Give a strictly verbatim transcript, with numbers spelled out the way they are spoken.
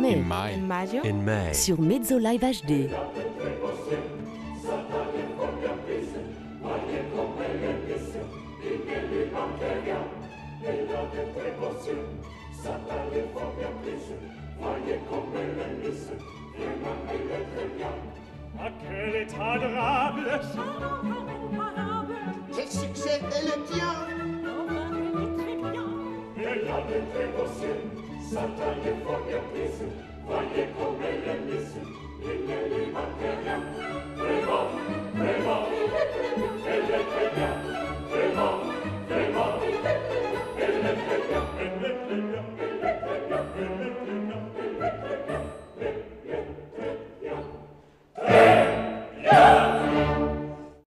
mai. In mai. In maggio? In May. Sur Mezzo Live H D. Ah, quel état adorable! Quel succès est le tien! Elle a des précautions, sa taille est fort bien prise. Voyez comme elle est mise, il ne lui manque rien. Vraiment, vraiment, elle est très bien.